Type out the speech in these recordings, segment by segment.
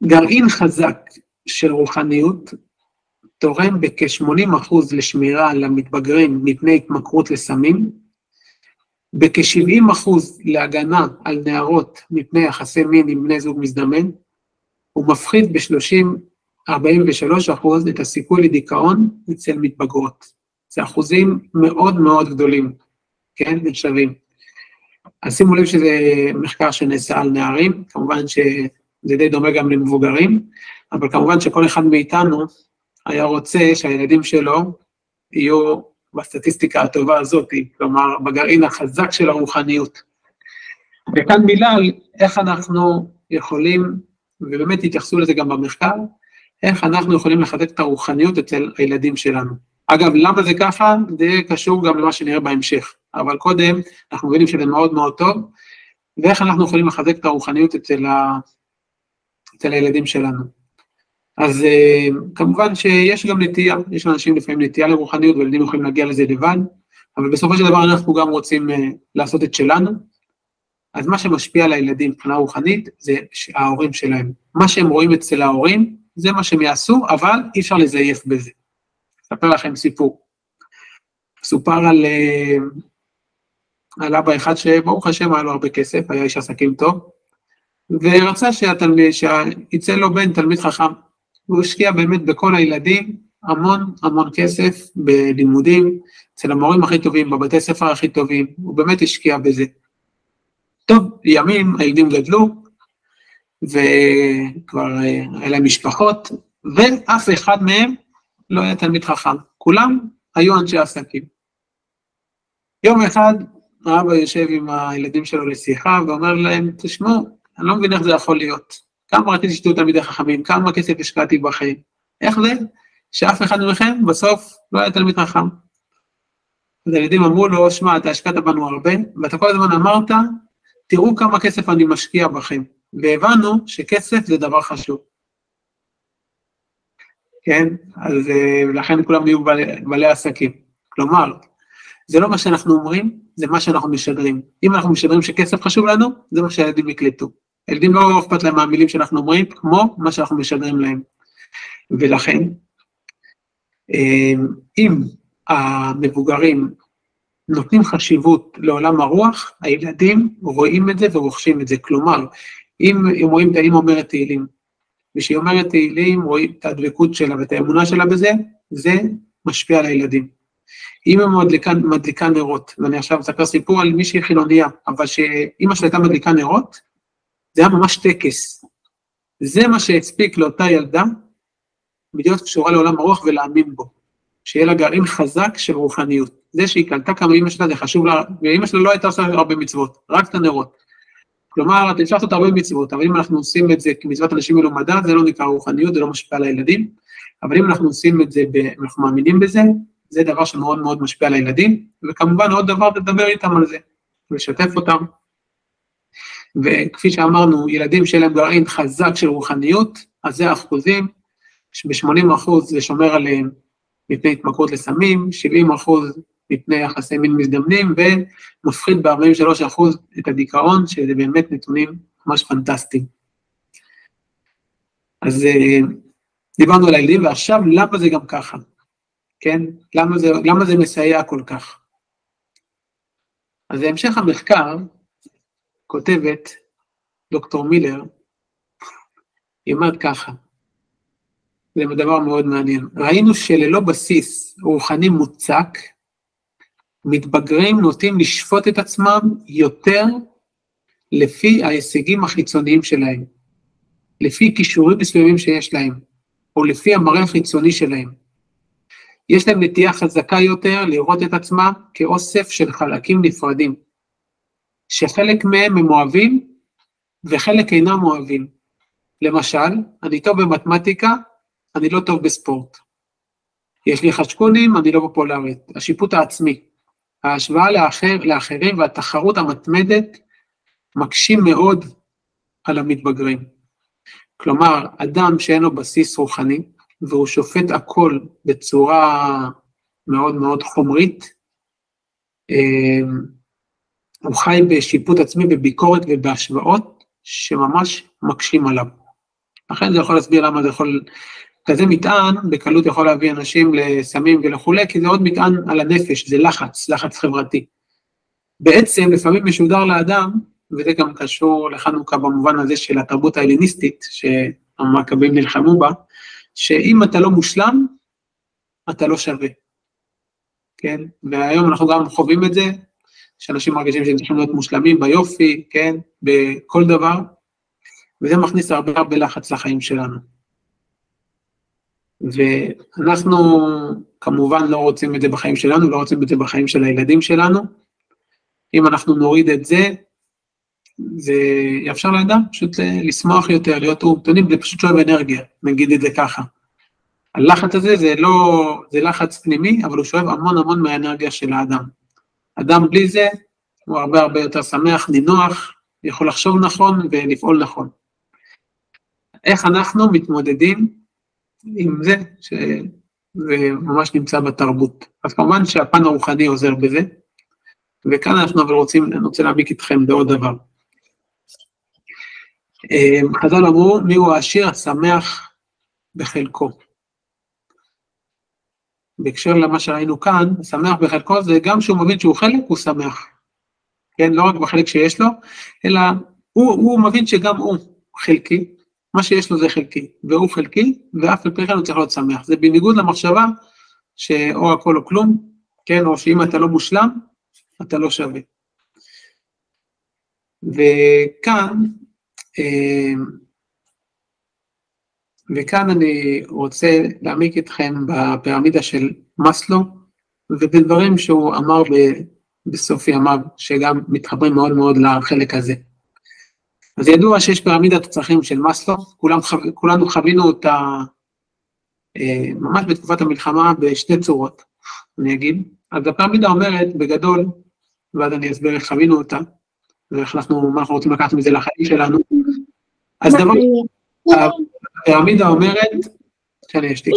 גרעין חזק של רוחניות, תורם בכ-80% לשמירה על המתבגרים מפני התמכרות לסמים, בכ-70% להגנה על נערות מפני יחסי מין עם בני זוג מזדמן, ומפחית ב-43% את הסיכוי לדיכאון אצל מתבגרות. זה אחוזים מאוד מאוד גדולים, כן, נחשבים. אז שימו לב שזה מחקר שנעשה על נערים, כמובן שזה די דומה גם למבוגרים, אבל כמובן שכל אחד מאיתנו היה רוצה שהילדים שלו יהיו בסטטיסטיקה הטובה הזאת, כלומר בגרעין החזק של הרוחניות. וכאן מילה על איך אנחנו יכולים, ובאמת התייחסו לזה גם במחקר, איך אנחנו יכולים לחזק את הרוחניות אצל הילדים שלנו. אגב, למה זה ככה? זה קשור גם למה שנראה בהמשך, אבל קודם אנחנו מבינים שזה מאוד מאוד טוב, ואיך אנחנו יכולים לחזק את הרוחניות אצל הילדים שלנו. אז כמובן שיש גם נטייה, יש לאנשים לפעמים נטייה לרוחניות, וילדים יכולים להגיע לזה לבד, אבל בסופו של דבר אנחנו גם רוצים לעשות את שלנו, אז מה שמשפיע על הילדים מבחינה רוחנית, זה ההורים שלהם. מה שהם רואים אצל ההורים, זה מה שהם יעשו, אבל אי אפשר לזייף בזה. אספר לכם סיפור. סופר על אבא אחד שברוך השם היה לו הרבה כסף, היה איש עסקים טוב, ורצה שיצא לו בן תלמיד חכם, הוא השקיע באמת בכל הילדים, המון כסף בלימודים, אצל המורים הכי טובים, בבתי ספר הכי טובים, הוא באמת השקיע בזה. טוב, ימים הילדים גדלו, וכבר היה להם משפחות, ואף אחד מהם לא היה תלמיד חכם, כולם היו אנשי עסקים. יום אחד, האבא יושב עם הילדים שלו לשיחה, ואומר להם, תשמעו, אני לא מבין איך זה יכול להיות, כמה רציתי שתהיו תלמידי חכמים, כמה כסף השקעתי בחיים, איך זה שאף אחד מכם בסוף לא היה תלמיד חכם? אז הילדים אמרו לו, שמע, אתה השקעת בנו הרבה, ואתה כל הזמן אמרת, תראו כמה כסף אני משקיע בכם, והבנו שכסף זה דבר חשוב. כן, אז לכן כולם נהיו בעלי עסקים. כלומר, זה לא מה שאנחנו אומרים, זה מה שאנחנו משדרים. אם אנחנו משדרים שכסף חשוב לנו, זה מה שהילדים יקלטו. הילדים לא אכפת להם מהמילים שאנחנו אומרים, כמו מה שאנחנו משדרים להם. ולכן, אם המבוגרים נותנים חשיבות לעולם הרוח, הילדים רואים את זה ורוכשים את זה. כלומר, אם רואים את האמא אומרת תהילים, ושהיא אומרת תהילים, רואים את הדבקות שלה ואת האמונה שלה בזה, זה משפיע על הילדים. אם היא מדליקה נרות, ואני עכשיו מספר סיפור על מישהי חילוניה, אבל שאמא שלה הייתה מדליקה נרות, זה היה ממש טקס. זה מה שהספיק לאותה ילדה, להיות קשורה לעולם הרוח ולהאמין בו. שיהיה לה גרעין חזק של רוחניות. זה שהיא קלטה כמה אמא שלה, זה חשוב לה, ואמא שלה לא הייתה עושה הרבה מצוות, רק את הנרות. כלומר, אתה אפשר לעשות הרבה מצוות, אבל אם אנחנו עושים את זה כמצוות אנשים מלומדה, זה לא נקרא רוחניות, זה לא משפיע על הילדים, אבל אם אנחנו עושים את זה, אנחנו מאמינים בזה, זה דבר שמאוד מאוד משפיע על הילדים, וכמובן עוד דבר, תדבר איתם על זה, ולשתף אותם. וכפי שאמרנו, ילדים שלהם גרעין חזק של רוחניות, אז זה האחוזים, ב-80% זה שומר עליהם מפני התמכרות לסמים, 70% מפני יחסי מין מזדמנים, ומפחית ב-43% את הדיכאון, שזה באמת נתונים ממש פנטסטיים. אז דיברנו על הילדים, ועכשיו למה זה גם ככה? כן? למה זה מסייע כל כך? אז בהמשך המחקר, כותבת דוקטור מילר, היא אומרת ככה, זה דבר מאוד מעניין, ראינו שללא בסיס רוחני מוצק, מתבגרים נוטים לשפוט את עצמם יותר לפי ההישגים החיצוניים שלהם, לפי כישורים מסוימים שיש להם, או לפי המראה החיצוני שלהם. יש להם נטייה חזקה יותר לראות את עצמם כאוסף של חלקים נפרדים, שחלק מהם הם אוהבים, וחלק אינם אוהבים. למשל, אני טוב במתמטיקה, אני לא טוב בספורט. יש לי חשקונים, אני לא פופולרית. השיפוט העצמי, ההשוואה לאחרים והתחרות המתמדת, מקשים מאוד על המתבגרים. כלומר, אדם שאין לו בסיס רוחני, והוא שופט הכל בצורה מאוד מאוד חומרית, הוא חי בשיפוט עצמי, בביקורת ובהשוואות, שממש מקשים עליו. לכן זה יכול להסביר למה זה יכול, כזה מטען בקלות יכול להביא אנשים לסמים ולכו', כי זה עוד מטען על הנפש, זה לחץ חברתי. בעצם לפעמים משודר לאדם, וזה גם קשור לחנוכה במובן הזה של התרבות ההלניסטית, שהמכבים נלחמו בה, שאם אתה לא מושלם, אתה לא שווה. כן? והיום אנחנו גם חווים את זה, שאנשים מרגישים שהם צריכים להיות מושלמים ביופי, כן? בכל דבר, וזה מכניס הרבה לחץ לחיים שלנו. ואנחנו כמובן לא רוצים את זה בחיים שלנו, לא רוצים את זה בחיים של הילדים שלנו. אם אנחנו נוריד את זה, זה יאפשר לאדם פשוט לשמוח יותר, להיות אופטימי, זה פשוט שואב אנרגיה, נגיד את זה ככה. הלחץ הזה זה לחץ פנימי, אבל הוא שואב המון מהאנרגיה של האדם. אדם בלי זה, הוא הרבה יותר שמח, נינוח, יכול לחשוב נכון ולפעול נכון. איך אנחנו מתמודדים עם זה, שזה ממש נמצא בתרבות. אז כמובן שהפן הרוחני עוזר בזה, וכאן אנחנו אבל אני רוצה להעמיק איתכם בעוד דבר. חז"ל אמרו, מי הוא העשיר השמח בחלקו. בהקשר למה שראינו כאן, השמח בחלקו זה גם שהוא מבין שהוא חלק, הוא שמח. כן, לא רק בחלק שיש לו, אלא הוא מבין שגם הוא חלקי, מה שיש לו זה חלקי, והוא חלקי, ואף על פי כן הוא צריך להיות שמח. זה בניגוד למחשבה שאו הכל או כלום, כן, או שאם אתה לא מושלם, אתה לא שווה. וכאן אני רוצה להעמיק איתכם בפירמידה של מאסלו, ובדברים שהוא אמר בסוף ימיו, שגם מתחברים מאוד לחלק הזה. אז ידוע שיש פירמידת הצרכים של מאסלו, כולנו חווינו אותה ממש בתקופת המלחמה בשתי צורות, אני אגיד. אז הפירמידה אומרת בגדול, ואז אני אסביר איך חווינו אותה, ואיך מה אנחנו רוצים לקחת מזה לחיים שלנו. אז דבר, הפירמידה אומרת, שאני אשתיק,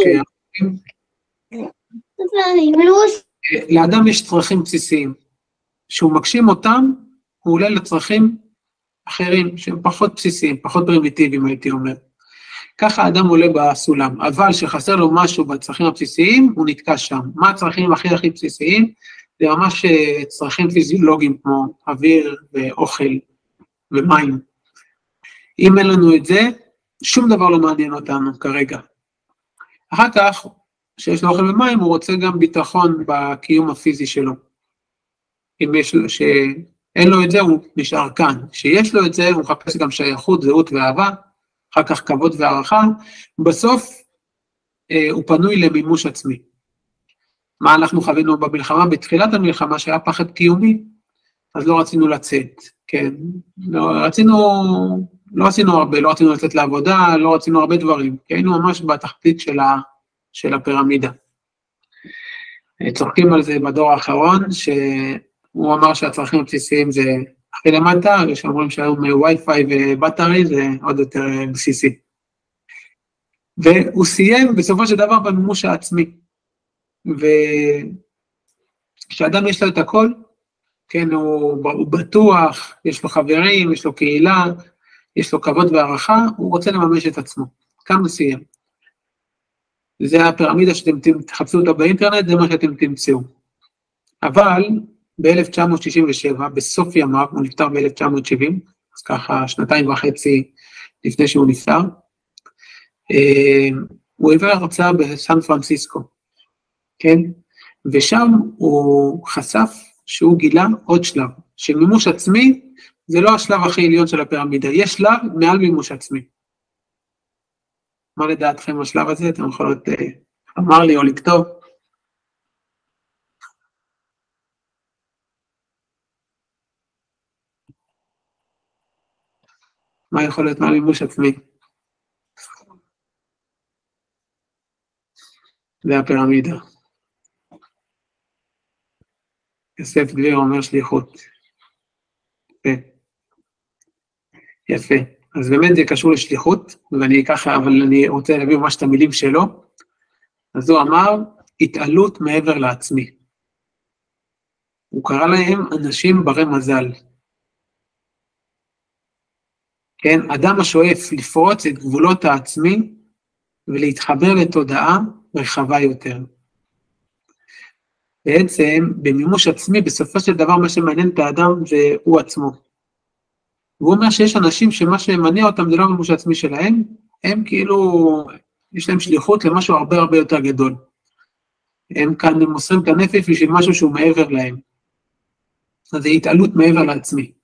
לאדם יש צרכים בסיסיים, שהוא מגשים אותם, הוא עולה לצרכים אחרים, שהם פחות בסיסיים, פחות פרימיטיביים, הייתי אומר. ככה האדם עולה בסולם, אבל שחסר לו משהו בצרכים הבסיסיים, הוא נתקע שם. מה הצרכים הכי בסיסיים? זה ממש צרכים פיזיולוגיים, כמו אוויר ואוכל ומים. אם אין לנו את זה, שום דבר לא מעניין אותנו כרגע. אחר כך, שיש לו אוכל ומים, הוא רוצה גם ביטחון בקיום הפיזי שלו. אם יש לו, שאין לו את זה, הוא נשאר כאן. שיש לו את זה, הוא מחפש גם שייכות, זהות ואהבה, אחר כך כבוד והערכה, בסוף הוא פנוי למימוש עצמי. מה אנחנו חווינו במלחמה? בתחילת המלחמה שהיה פחד קיומי, אז לא רצינו לצאת, כן? לא עשינו הרבה, לא רצינו לצאת לעבודה, לא רצינו הרבה דברים, כי היינו ממש בתחתית של הפירמידה. צוחקים על זה בדור האחרון, שהוא אמר שהצרכים הבסיסיים זה הכי למטה, ושאומרים שהיום וי-פיי ובטרי זה עוד יותר בסיסי. והוא סיים בסופו של דבר במימוש העצמי. וכשאדם יש לו את הכל, כן, הוא בטוח, יש לו חברים, יש לו קהילה, יש לו כבוד והערכה, הוא רוצה לממש את עצמו. כאן הוא סיים. זה הפירמידה שאתם תחפשו אותה באינטרנט, זה מה שאתם תמצאו. אבל ב-1967, בסוף ימיו, הוא נפטר ב-1970, אז ככה 2.5 לפני שהוא נפטר, הוא העביר הרצאה בסן פרנסיסקו, כן? ושם הוא חשף שהוא גילה עוד שלב, שמימוש עצמי זה לא השלב הכי עליון של הפירמידה, יש שלב מעל מימוש עצמי. מה לדעתכם השלב הזה? אתם יכולות אמר לי או לכתוב. מה יכול להיות מעל מימוש עצמי? זה הפירמידה. יוסף דביר אומר שליחות. יפה. אז באמת זה קשור לשליחות, ואני ככה, אבל אני רוצה להביא ממש את המילים שלו. אז הוא אמר, התעלות מעבר לעצמי. הוא קרא להם אנשים ברי מזל. כן, אדם השואף לפרוץ את גבולות העצמי, ולהתחבר לתודעה רחבה יותר. בעצם, במימוש עצמי, בסופו של דבר, מה שמעניין את האדם זה הוא עצמו. והוא אומר שיש אנשים שמה שמניע אותם זה לא מימוש עצמי שלהם, הם כאילו, יש להם שליחות למשהו הרבה הרבה יותר גדול. הם כאן מוסרים את הנפש בשביל משהו שהוא מעבר להם. אז זה התעלות מעבר לעצמי.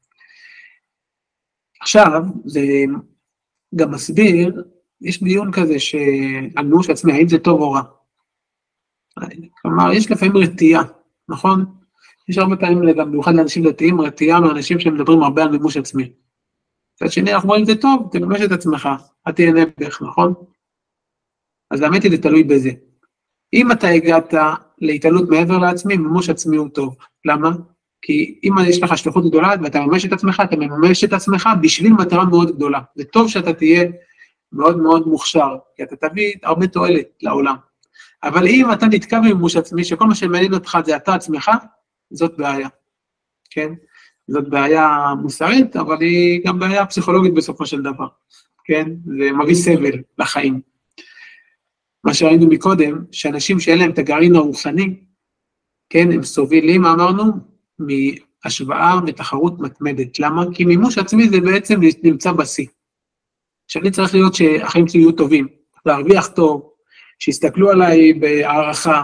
עכשיו, זה גם מסביר, יש דיון כזה על מימוש עצמי, האם זה טוב או רע. כלומר, יש לפעמים רתיעה, נכון? יש הרבה פעמים, גם במיוחד לאנשים דתיים, רתיעה מאנשים שמדברים הרבה על מימוש עצמי. מצד שני, אנחנו אומרים, זה טוב, תממש את עצמך, אל תהיה נפח, נכון? אז האמת היא, זה תלוי בזה. אם אתה הגעת להתעלות מעבר לעצמי, מימוש עצמי הוא טוב. למה? כי אם יש לך שליחות גדולה, ואתה מממש את עצמך, אתה מממש את עצמך בשביל מטרה מאוד גדולה. זה טוב שאתה תהיה מאוד מאוד מוכשר, כי אתה תביא הרבה תועלת לעולם. אבל אם אתה נתקע במימוש עצמי, שכל מה שמעניין אותך זה אתה עצמך, זאת בעיה. כן? זאת בעיה מוסרית, אבל היא גם בעיה פסיכולוגית בסופו של דבר. כן? זה מביא סבל לחיים. מה שראינו מקודם, שאנשים שאין להם את הגרעין הרוחני, כן, הם סובלים, אמרנו, מהשוואה ותחרות מתמדת. למה? כי מימוש עצמי זה בעצם נמצא בשיא. שאני צריך להיות שהחיים שלי יהיו טובים, להרוויח טוב, שיסתכלו עליי בהערכה,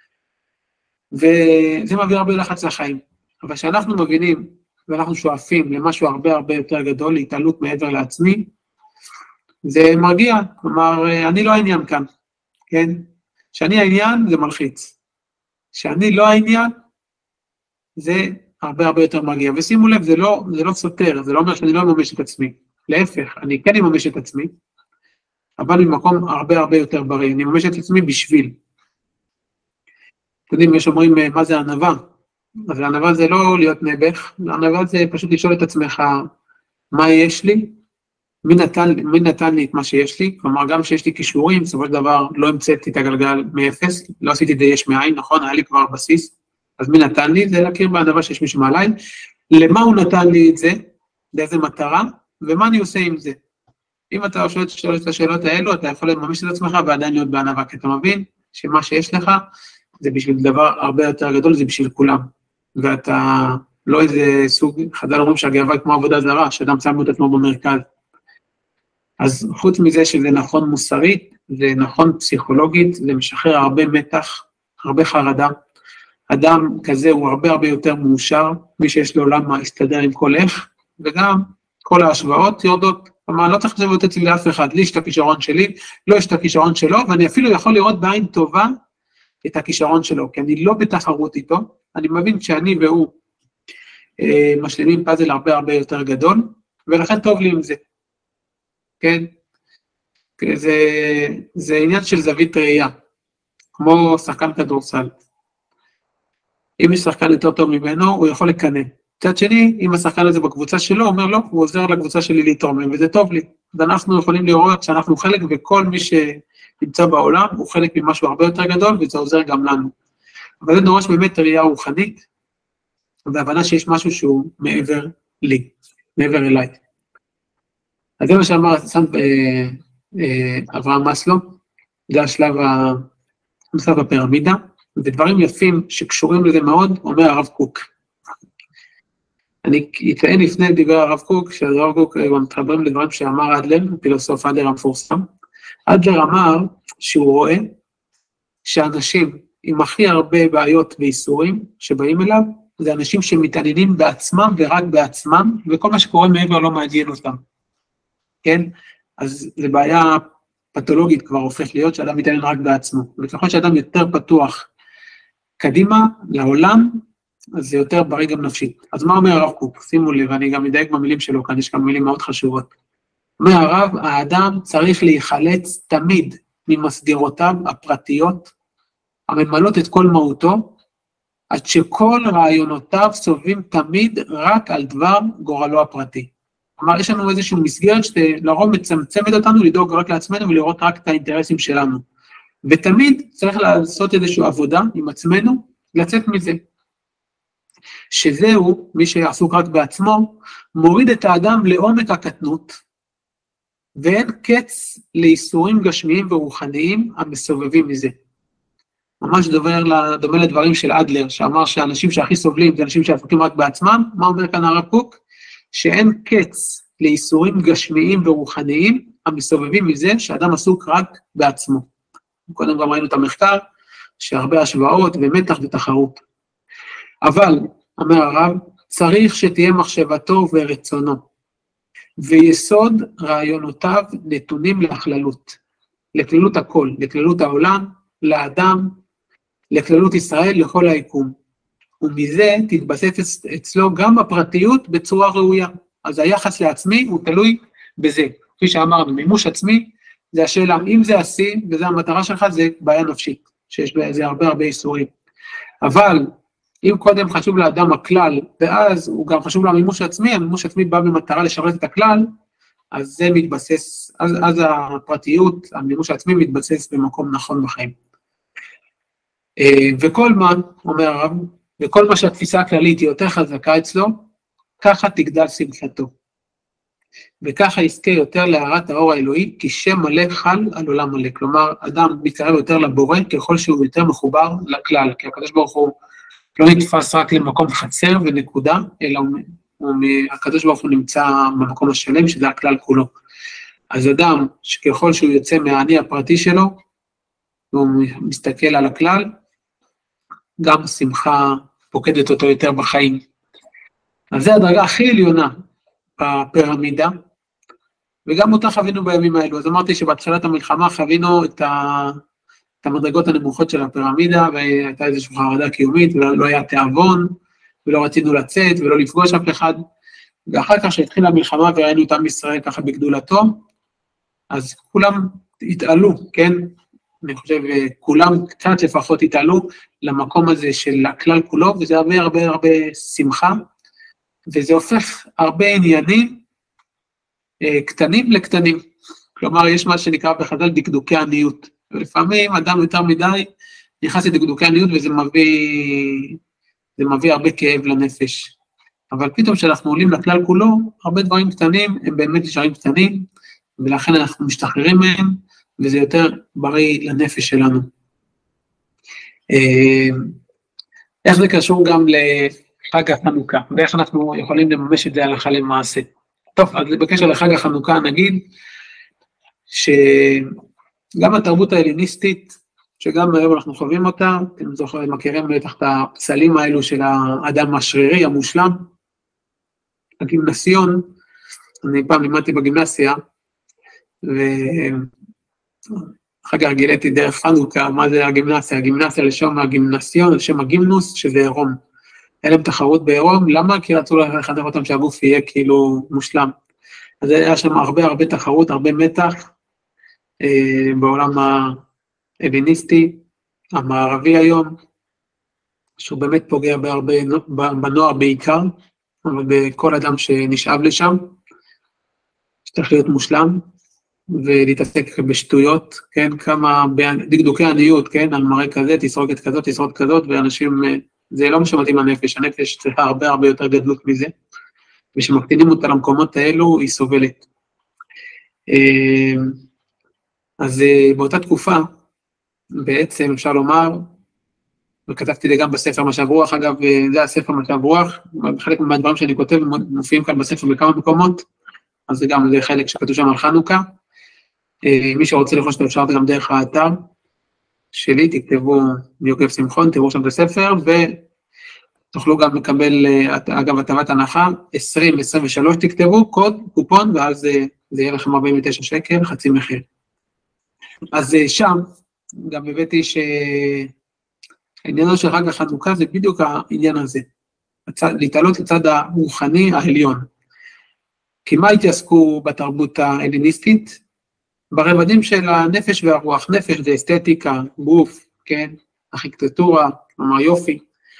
וזה מביא הרבה לחץ לחיים. אבל כשאנחנו מבינים, ואנחנו שואפים למשהו הרבה הרבה יותר גדול, להתעלות מעבר לעצמי, זה מרגיע, כלומר, אני לא העניין כאן, כן? שאני העניין זה מלחיץ. שאני לא העניין, זה הרבה הרבה יותר מרגיע. ושימו לב, זה לא סותר, זה לא אומר שאני לא מממש את עצמי. להפך, אני כן מממש את עצמי, אבל ממקום הרבה הרבה יותר בריא. אני מממש את עצמי בשביל. אתם יודעים, יש אומרים, מה זה ענווה? אז הענווה זה לא להיות נבח, הענווה זה פשוט לשאול את עצמך, מה יש לי? מי נתן לי את מה שיש לי? כלומר, גם שיש לי כישורים, בסופו של דבר לא המצאתי את הגלגל מאפס, לא עשיתי את זה יש מאין, נכון? היה לי כבר בסיס, אז מי נתן לי? זה להכיר בענווה שיש מישהו מעליי. למה הוא נתן לי את זה? לאיזה מטרה? ומה אני עושה עם זה? אם אתה שואל את השאלות האלו, אתה יכול לממש את עצמך ועדיין להיות בענווה, כי אתה מבין שמה שיש לך, זה בשביל דבר הרבה יותר גדול, זה בשביל כולם. ואתה לא איזה סוג, חדל אומרים שהגאווה היא כמו עבודה זרה, שאדם שם את עצמו במרכז. אז חוץ מזה שזה נכון מוסרית, זה נכון פסיכולוגית, זה משחרר הרבה מתח, הרבה חרדה. אדם כזה הוא הרבה הרבה יותר מאושר, מי שיש לו למה יסתדר עם כל איך, וגם כל ההשוואות יורדות. כלומר, לא צריך לשבת אצלי לאף אחד, לי יש את הכישרון שלי, לא יש את הכישרון שלו, ואני אפילו יכול לראות בעין טובה את הכישרון שלו, כי אני לא בתחרות איתו, אני מבין שאני והוא משלימים פאזל הרבה הרבה יותר גדול, ולכן טוב לי עם זה. כן? זה עניין של זווית ראייה, כמו שחקן כדורסל. אם יש שחקן יותר טוב ממנו, הוא יכול לקנא. מצד שני, אם השחקן הזה בקבוצה שלו, הוא אומר לו, הוא עוזר לקבוצה שלי להתרומם, וזה טוב לי. אז אנחנו יכולים לראות שאנחנו חלק, וכל מי שנמצא בעולם, הוא חלק ממשהו הרבה יותר גדול, וזה עוזר גם לנו. אבל זה דורש באמת ראייה רוחנית, והבנה שיש משהו שהוא מעבר לי, מעבר אליי. אז זה מה שאמר אברהם מאסלו, זה השלב הפירמידה, ודברים יפים שקשורים לזה מאוד, אומר הרב קוק. אני אציין לפני דברי הרב קוק, שהרב קוק מתחברים לדברים שאמר אדלר, פילוסוף אדלר המפורסם. אדלר אמר שהוא רואה שאנשים עם הכי הרבה בעיות ואיסורים שבאים אליו, זה אנשים שמתעניינים בעצמם ורק בעצמם, וכל מה שקורה מעבר לא מעניין אותם. כן? אז זה בעיה פתולוגית כבר הופך להיות שאדם מתעניין רק בעצמו. וככל שאדם יותר פתוח קדימה לעולם, אז זה יותר בריא גם נפשית. אז מה אומר הרב קוק? שימו לב, אני גם מדייק במילים שלו, כאן יש כמה מילים מאוד חשובות. אומר הרב, האדם צריך להיחלץ תמיד ממסגרותיו הפרטיות, הממלאות את כל מהותו, עד שכל רעיונותיו סובבים תמיד רק על דבר גורלו הפרטי. כלומר, יש לנו איזושהי מסגרת שלרוב מצמצמת אותנו לדאוג רק לעצמנו ולראות רק את האינטרסים שלנו. ותמיד צריך לעשות איזושהי עבודה עם עצמנו, לצאת מזה. שזהו, מי שעסוק רק בעצמו, מוריד את האדם לעומק הקטנות, ואין קץ לאיסורים גשמיים ורוחניים המסובבים מזה. ממש דומה לדברים של אדלר, שאמר שהאנשים שהכי סובלים זה אנשים שעסוקים רק בעצמם. מה אומר כאן הרב קוק? שאין קץ לאיסורים גשמיים ורוחניים המסובבים מזה שאדם עסוק רק בעצמו. קודם גם ראינו את המחקר, שהרבה השוואות ומתח ותחרות. אבל, אומר הרב, צריך שתהיה מחשבתו ורצונו, ויסוד רעיונותיו נתונים לכללות, לכללות הכל, לכללות העולם, לאדם, לכללות ישראל, לכל היקום. ומזה תתבסס אצלו גם הפרטיות בצורה ראויה. אז היחס לעצמי הוא תלוי בזה. כפי שאמרנו, מימוש עצמי, זה השאלה, אם זה השיא, וזה המטרה שלך, זה בעיה נפשית, שיש בזה הרבה איסורים. אבל, אם קודם חשוב לאדם הכלל, ואז הוא גם חשוב למימוש עצמי, המימוש עצמי בא במטרה לשרת את הכלל, אז זה מתבסס, אז הפרטיות, המימוש העצמי מתבסס במקום נכון בחיים. וכל מה, אומר הרב, וכל מה שהתפיסה הכללית היא יותר חזקה אצלו, ככה תגדל שמחתו. וככה יזכה יותר להארת האור האלוהי, כי שם מלא חל על עולם מלא. כלומר, אדם מתקרב יותר לבורא, ככל שהוא יותר מחובר לכלל, כי הקדוש ברוך הוא לא נתפס רק למקום חצר ונקודה, אלא הקדוש ברוך הוא נמצא במקום השלם, שזה הכלל כולו. אז אדם, שככל שהוא יוצא מהאני הפרטי שלו, והוא מסתכל על הכלל, גם השמחה פוקדת אותו יותר בחיים. אז זה הדרגה הכי עליונה בפירמידה, וגם אותה חווינו בימים האלו. אז אמרתי שבהתחלת המלחמה חווינו את המדרגות הנמוכות של הפירמידה, והייתה איזושהי חרדה קיומית, ולא היה תיאבון, ולא רצינו לצאת, ולא לפגוש אף אחד, ואחר כך שהתחילה המלחמה וראינו את עם ישראל ככה בגדולתו, אז כולם התעלו, כן? אני חושב, כולם קצת לפחות התעלו למקום הזה של הכלל כולו, וזה הרבה שמחה, וזה הופך הרבה עניינים קטנים לקטנים. כלומר, יש מה שנקרא בחז"ל דקדוקי עניות, ולפעמים אדם יותר מדי נכנס לדקדוקי עניות, וזה מביא הרבה כאב לנפש. אבל פתאום כשאנחנו עולים לכלל כולו, הרבה דברים קטנים, הם באמת נשארים קטנים, ולכן אנחנו משתחררים מהם, וזה יותר בריא לנפש שלנו. איך זה קשור גם לחג החנוכה, ואיך אנחנו יכולים לממש את זה הלכה למעשה. טוב, אז בקשר לחג החנוכה נגיד, שגם התרבות ההלניסטית, שגם היום אנחנו חווים אותה, אתם זוכרים, מכירים תחת הפסלים האלו של האדם השרירי, המושלם, הגימנסיון, אני פעם לימדתי בגימנסיה, אחר כך גיליתי דרך חנוכה, מה זה הגימנסיה? הגימנסיה לשם הגימנסיון, לשם הגימנוס, שזה עירום. היה להם תחרות בעירום, למה? כי רצו לחנך אותם שהגוף יהיה כאילו מושלם. אז היה שם הרבה תחרות, הרבה מתח, בעולם ההלניסטי, המערבי היום, שהוא באמת פוגע בהרבה, בנוער בעיקר, אבל בכל אדם שנשאב לשם, שצריך להיות מושלם, ולהתעסק בשטויות, כן, כמה דקדוקי עניות, כן, על מראה כזה, תסרוקת כזאת, תסרוקת כזאת, ואנשים, זה לא משמעותים הנפש, הנפש צריכה הרבה יותר גדלות מזה, ושמקטינים אותה למקומות האלו, היא סובלת. אז באותה תקופה, בעצם אפשר לומר, וכתבתי לי גם בספר משב רוח, אגב, זה הספר משב רוח, חלק מהדברים שאני כותב, מופיעים כאן בספר בכמה מקומות, אז זה גם, זה חלק שכתוב שם על חנוכה, מי שרוצה לרכוש את אפשר גם דרך האתר שלי, תכתבו מיוגב שמחון, תראו שם את הספר, ותוכלו גם לקבל, אגב, הטבת הנחה, 2023 תכתבו, קוד, קופון, ואז זה יהיה לכם 49 שקל, חצי מחיר. אז שם, גם הבאתי שהעניין של חג החנוכה זה בדיוק העניין הזה, להתעלות לצד הרוחני העליון. כי מה התעסקו בתרבות ההלניסטית? ברבדים של הנפש והרוח, נפש זה אסתטיקה, גוף, כן, ארכיטקטורה, כלומר יופי.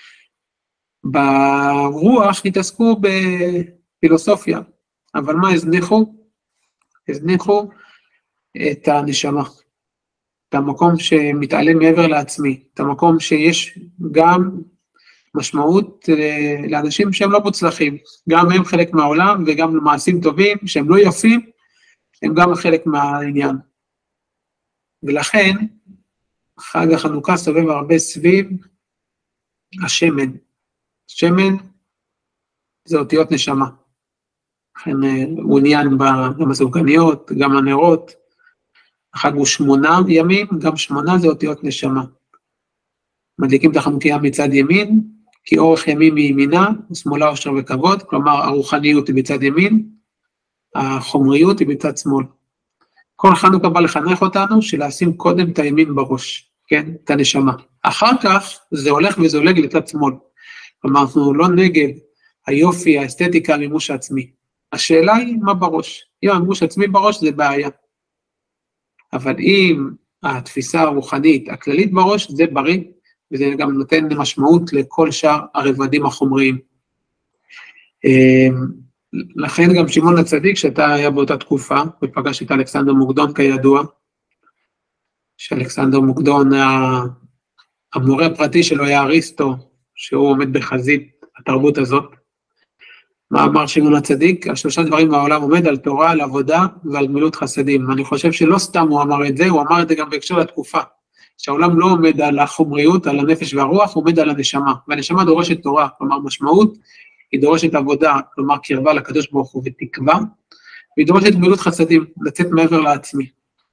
ברוח התעסקו בפילוסופיה, אבל מה הזניחו? הזניחו את הנשמה, את המקום שמתעלם מעבר לעצמי, את המקום שיש גם משמעות לאנשים שהם לא מוצלחים, גם הם חלק מהעולם וגם למעשים טובים שהם לא יפים, הם גם חלק מהעניין. ולכן, חג החנוכה סובב הרבה סביב השמן. שמן זה אותיות נשמה. לכן הוא עניין גם הסופגניות, גם הנרות. החג הוא 8 ימים, גם 8 זה אותיות נשמה. מדליקים את החנוכיה מצד ימין, כי אורך ימים מימינה, שמאלה אושר וכבוד, כלומר הרוחניות היא בצד ימין, החומריות היא בצד שמאל. כל חנוכה בא לחנך אותנו שלשים קודם את הימין בראש, כן? את הנשמה. אחר כך זה הולך וזולג לצד שמאל. כלומר, אנחנו לא נגד היופי, האסתטיקה, המימוש העצמי. השאלה היא מה בראש. אם המימוש העצמי בראש זה בעיה. אבל אם התפיסה הרוחנית, הכללית בראש, זה בריא, וזה גם נותן משמעות לכל שאר הרבדים החומריים. לכן גם שמעון הצדיק, שאתה היה באותה תקופה, ופגש את אלכסנדר מוקדון כידוע, שאלכסנדר מוקדון, המורה הפרטי שלו היה אריסטו, שהוא עומד בחזית התרבות הזאת. מה אמר שמעון הצדיק? 3 דברים בעולם עומד על תורה, על עבודה ועל גמילות חסדים. אני חושב שלא סתם הוא אמר את זה, הוא אמר את זה גם בהקשר לתקופה, שהעולם לא עומד על החומריות, על הנפש והרוח, הוא עומד על הנשמה, והנשמה דורשת תורה, כלומר משמעות, היא דורשת עבודה, כלומר קרבה לקדוש ברוך הוא ותקווה, והיא דורשת גמילות חסדים, לצאת מעבר לעצמי.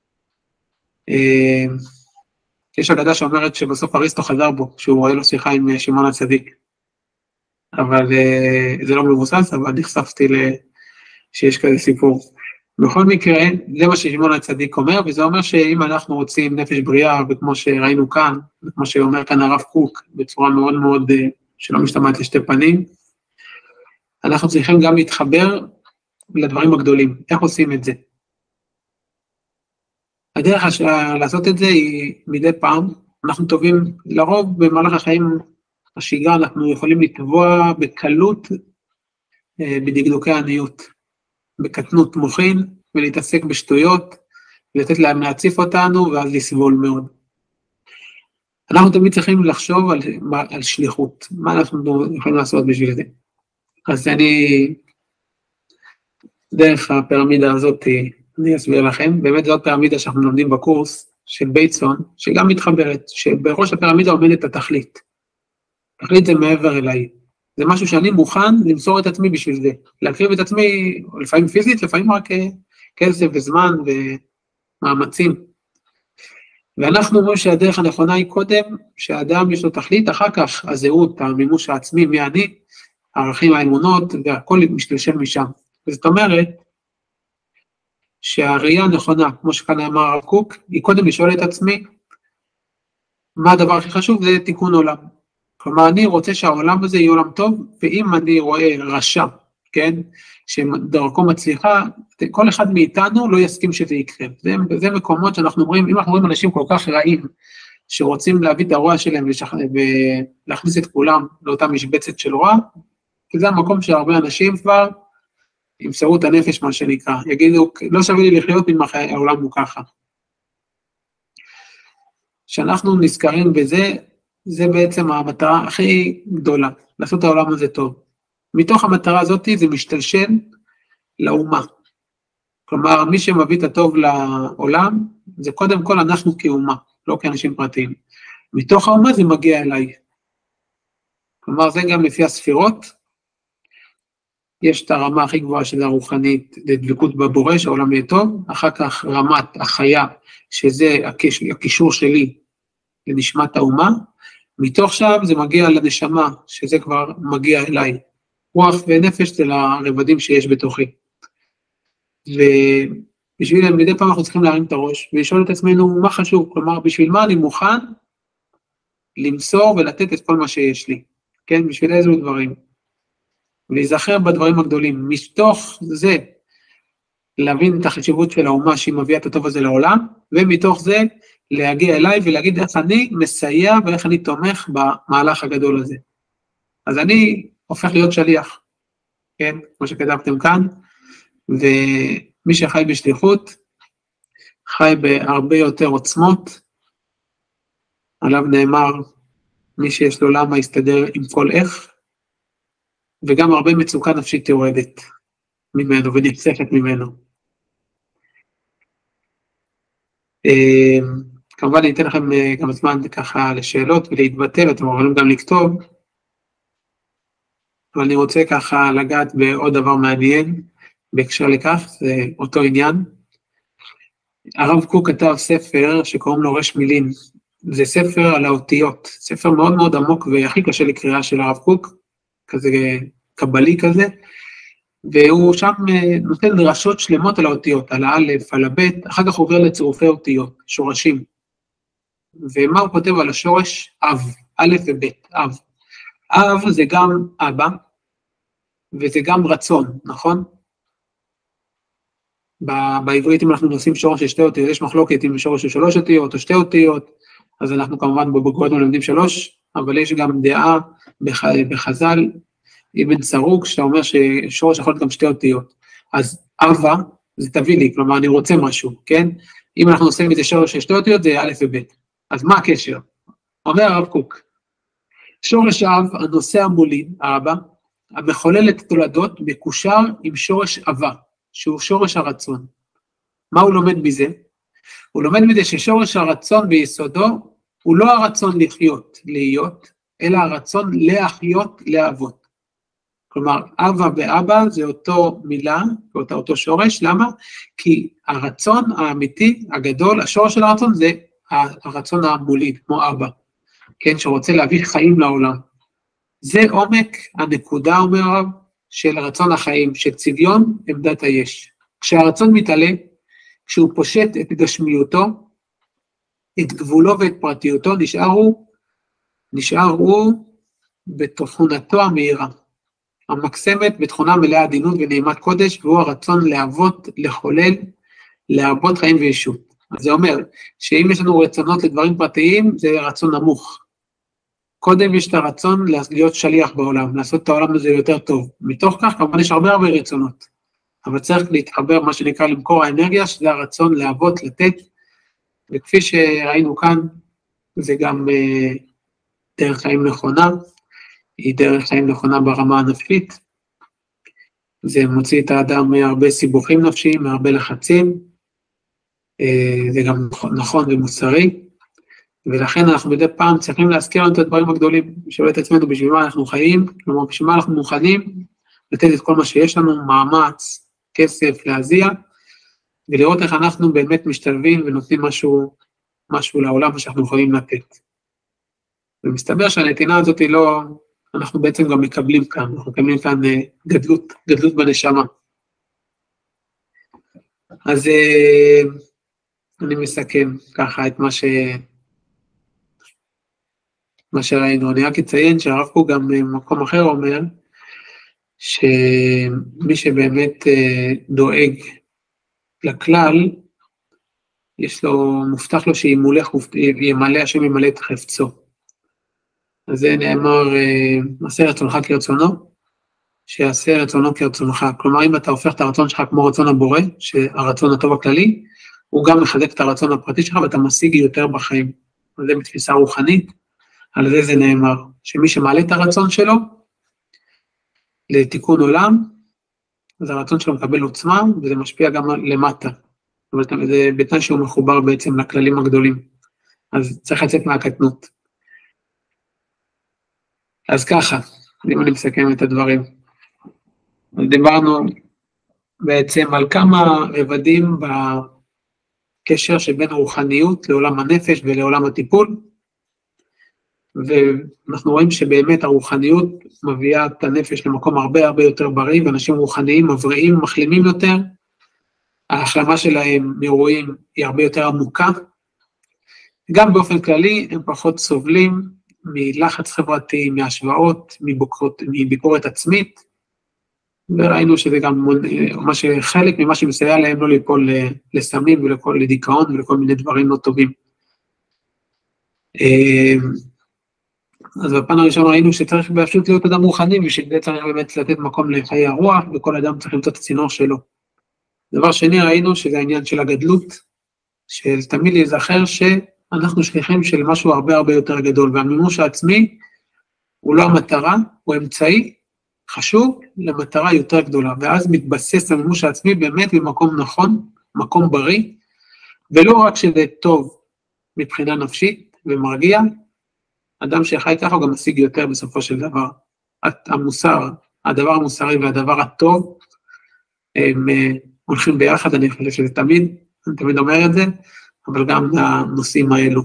יש אגדה שאומרת שבסוף אריסטו חזר בו, שהוא רואה לו שיחה עם שמעון הצדיק, אבל זה לא מבוסס, אבל נחשפתי שיש כזה סיפור. בכל מקרה, זה מה ששמעון הצדיק אומר, וזה אומר שאם אנחנו רוצים נפש בריאה, וכמו שראינו כאן, וכמו שאומר כאן הרב קוק, בצורה מאוד מאוד שלא משתמעת לשתי פנים, אנחנו צריכים גם להתחבר לדברים הגדולים. איך עושים את זה? הדרך לעשות את זה היא מדי פעם, אנחנו טובים, לרוב במהלך החיים השגרה, אנחנו יכולים לטבוע בקלות בדקדוקי עניות, בקטנות מוחין, ולהתעסק בשטויות, ולתת להם להציף אותנו, ואז לסבול מאוד. אנחנו תמיד צריכים לחשוב על שליחות, מה אנחנו יכולים לעשות בשביל זה. אז דרך הפירמידה הזאת, אני אסביר לכם, באמת זאת פירמידה שאנחנו לומדים בקורס של בייטסון, שגם מתחברת, שבראש הפירמידה עומדת התכלית. התכלית זה מעבר אליי. זה משהו שאני מוכן למסור את עצמי בשביל זה. להקריב את עצמי, לפעמים פיזית, לפעמים רק כסף וזמן ומאמצים. ואנחנו אומרים שהדרך הנכונה היא קודם, שהאדם יש לו תכלית, אחר כך הזהות, המימוש העצמי, מי אני, הערכים, האמונות, והכל משתלשל משם. וזאת אומרת, שהראייה הנכונה, כמו שכאן אמר הרב קוק, היא קודם לשאול את עצמי, מה הדבר הכי חשוב? זה תיקון עולם. כלומר, אני רוצה שהעולם הזה יהיה עולם טוב, ואם אני רואה רשע, כן, שדרכו מצליחה, כל אחד מאיתנו לא יסכים שזה יקרה. זה מקומות שאנחנו אומרים, אם אנחנו רואים אנשים כל כך רעים, שרוצים להביא את הרוע שלהם ולהכניס את כולם לאותה משבצת של רוע, כי זה המקום שהרבה אנשים כבר ימסרו את הנפש, מה שנקרא, יגידו, לא שווה לי לחיות אם העולם הוא ככה. כשאנחנו נזכרים בזה, זה בעצם המטרה הכי גדולה, לעשות את העולם הזה טוב. מתוך המטרה הזאת זה משתלשל לאומה. כלומר, מי שמביא את הטוב לעולם, זה קודם כל אנחנו כאומה, לא כאנשים פרטיים. מתוך האומה זה מגיע אליי. כלומר, זה גם לפי הספירות, יש את הרמה הכי גבוהה של הרוחנית, לדבקות בבורא, שהעולם יהיה טוב, אחר כך רמת החיה, שזה הקישור שלי לנשמת האומה, מתוך שם זה מגיע לנשמה, שזה כבר מגיע אליי. רוח ונפש זה לרבדים שיש בתוכי. ובשביל מדי פעם אנחנו צריכים להרים את הראש, ולשאול את עצמנו מה חשוב, כלומר בשביל מה אני מוכן למסור ולתת את כל מה שיש לי, כן, בשביל איזה דברים. ולהיזכר בדברים הגדולים, מתוך זה להבין את החשיבות של האומה שהיא מביאה את הטוב הזה לעולם, ומתוך זה להגיע אליי ולהגיד איך אני מסייע ואיך אני תומך במהלך הגדול הזה. אז אני הופך להיות שליח, כן, כמו שכתבתם כאן, ומי שחי בשליחות, חי בהרבה יותר עוצמות, עליו נאמר, מי שיש לו למה יסתדר עם כל איך, וגם הרבה מצוקה נפשית יורדת ממנו ונחסכת ממנו. כמובן אני אתן לכם גם זמן ככה לשאלות ולהתבטא, ואתם יכולים גם לכתוב, אבל אני רוצה ככה לגעת בעוד דבר מעניין, בהקשר לכך, זה אותו עניין. הרב קוק כתב ספר שקוראים לו רש מילין, זה ספר על האותיות, ספר מאוד מאוד עמוק והכי קשה לקריאה של הרב קוק, כזה קבלי כזה, והוא שם נותן דרשות שלמות על האותיות, על האלף, על הבית, אחר כך עובר לצירופי אותיות, שורשים. ומה הוא כותב על השורש? אב, א' וב', אב. אב זה גם אבא, וזה גם רצון, נכון? בעברית אם אנחנו נושאים שורש של 2 אותיות, יש מחלוקת אם שורש של 3 אותיות או 2 אותיות, אז אנחנו כמובן בבגרות מלמדים 3, אבל יש גם דעה בחז"ל, אבן סרוק, שאתה אומר ששורש יכול להיות גם 2 אותיות. אז אבא, זה תביא לי, כלומר אני רוצה משהו, כן? אם אנחנו עושים את זה שורש של 2 אותיות, זה א' וב'. אז מה הקשר? אומר הרב קוק, שורש אב, הנושא המוליד, האבא, המחולל את תולדות, מקושר עם שורש אבה, שהוא שורש הרצון. מה הוא לומד מזה? הוא לומד מזה ששורש הרצון ביסודו, הוא לא הרצון לחיות, להיות, אלא הרצון להחיות, להוות. כלומר, אבא ואבא זה אותו מילה, אותו שורש, למה? כי הרצון האמיתי, הגדול, השורש של הרצון זה הרצון המוליד, כמו אבא, כן, שרוצה להביא חיים לעולם. זה עומק הנקודה, אומר הרב, של רצון החיים, של צביון עמדת היש. כשהרצון מתעלה, כשהוא פושט את גשמיותו, את גבולו ואת פרטיותו, נשאר הוא בתכונתו המהירה, המקסמת בתכונה מלאה עדינות ונעימת קודש, והוא הרצון להוות, לחולל, להרבות חיים וישות. אז זה אומר, שאם יש לנו רצונות לדברים פרטיים, זה רצון נמוך. קודם יש את הרצון להיות שליח בעולם, לעשות את העולם הזה יותר טוב. מתוך כך, כמובן יש הרבה רצונות, אבל צריך להתחבר, מה שנקרא, למקור האנרגיה, שזה הרצון להוות, לתת, וכפי שראינו כאן, זה גם דרך חיים נכונה, היא דרך חיים נכונה ברמה הנפשית, זה מוציא את האדם מהרבה סיבוכים נפשיים, מהרבה לחצים, זה גם נכון ומוסרי, ולכן אנחנו מדי פעם צריכים להזכיר לנו את הדברים הגדולים, לשאול את עצמנו בשביל מה אנחנו חיים, כלומר בשביל מה אנחנו מוכנים, לתת את כל מה שיש לנו, מאמץ, כסף, להזיע, ולראות איך אנחנו באמת משתלבים ונותנים משהו לעולם שאנחנו יכולים לתת. ומסתבר שהנתינה הזאת היא לא, אנחנו בעצם גם מקבלים כאן, אנחנו מקבלים כאן גדלות בנשמה. אז אני מסכם ככה את מה שראינו. אני רק אציין שהרב קוק גם במקום אחר אומר, שמי שבאמת דואג לכלל, יש לו, מובטח לו שימלא השם ימלא את חפצו. אז זה נאמר, עשה רצונך כרצונו, שיעשה רצונו כרצונך. כלומר, אם אתה הופך את הרצון שלך כמו רצון הבורא, שהרצון הטוב הכללי, הוא גם מחזק את הרצון הפרטי שלך, ואתה משיג יותר בחיים. זה בתפיסה רוחנית, על זה נאמר, שמי שמעלה את הרצון שלו, לתיקון עולם, אז הרצון שלו מקבל עוצמה, וזה משפיע גם למטה. אבל זה בתנאי שהוא מחובר בעצם לכללים הגדולים. אז צריך לצאת מהקטנות. אז ככה, אם אני מסכם את הדברים. דיברנו בעצם על כמה רבדים בקשר שבין הרוחניות לעולם הנפש ולעולם הטיפול, ואנחנו רואים שבאמת הרוחניות מביאה את הנפש למקום הרבה הרבה יותר בריא, ואנשים רוחניים מבריאים, מחלימים יותר, ההחלמה שלהם מאירועים היא הרבה יותר עמוקה, גם באופן כללי הם פחות סובלים מלחץ חברתי, מהשוואות, מביקורת עצמית, וראינו שזה גם חלק ממה שמסייע להם לא ליפול לסמים לדיכאון ולכל מיני דברים לא טובים. אז בפן הראשון ראינו שצריך פשוט להיות אדם רוחני, ושזה צריך באמת לתת מקום לחיי הרוח, וכל אדם צריך למצוא את הצינור שלו. דבר שני ראינו שזה העניין של הגדלות, של תמיד להיזכר שאנחנו שליחים של משהו הרבה הרבה יותר גדול, והמימוש העצמי הוא לא המטרה, הוא אמצעי חשוב למטרה יותר גדולה, ואז מתבסס המימוש העצמי באמת במקום נכון, מקום בריא, ולא רק שזה טוב מבחינה נפשית ומרגיע, אדם שחי ככה הוא גם משיג יותר בסופו של דבר. המוסר, הדבר המוסרי והדבר הטוב, הם הולכים ביחד, אני חושב שזה תמיד, אני תמיד אומר את זה, אבל גם הנושאים האלו.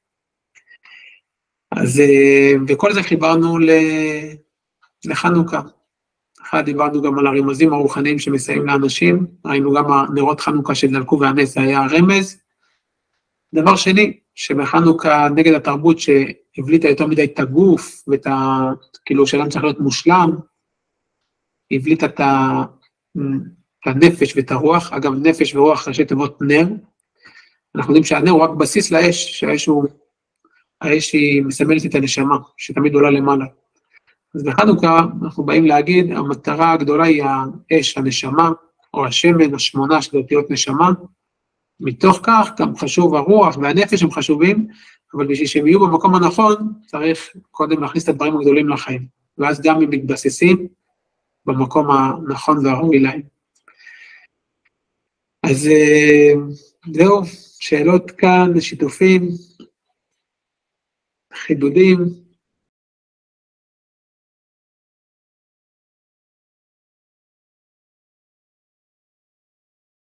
אז, וכל זה חיברנו לחנוכה. אחד, דיברנו גם על הרמזים הרוחניים שמסייעים לאנשים, ראינו גם הנרות חנוכה שדלקו והנס, זה היה רמז. דבר שני, שבחנוכה נגד התרבות שהבליטה יותר מדי את הגוף, ואת כאילו שאדם צריך להיות מושלם, הבליטה את הנפש ואת הרוח, אגב נפש ורוח ראשי תיבות נר, אנחנו יודעים שהנר הוא רק בסיס לאש, האש היא מסמלת את הנשמה, שתמיד עולה למעלה. אז בחנוכה אנחנו באים להגיד, המטרה הגדולה היא האש, הנשמה, או השמן, השמונה של אותיות נשמה, מתוך כך גם חשוב הרוח והנפש הם חשובים, אבל בשביל שהם יהיו במקום הנכון, צריך קודם להכניס את הדברים הגדולים לחיים, ואז גם הם מתבססים במקום הנכון והראוי להם. אז זהו, שאלות כאן, שיתופים, חידודים.